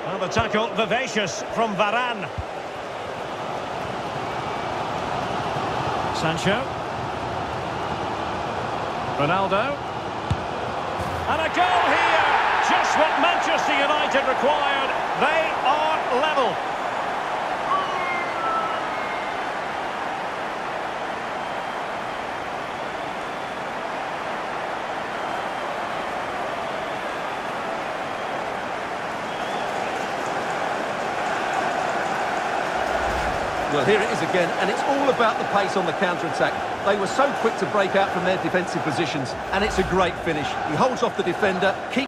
Well, the tackle vivacious from Varane. Sancho. Ronaldo. And a goal here! Just what Manchester United required. They are level. Well, here it is again, and it's all about the pace on the counter-attack. They were so quick to break out from their defensive positions, and it's a great finish. He holds off the defender, keeps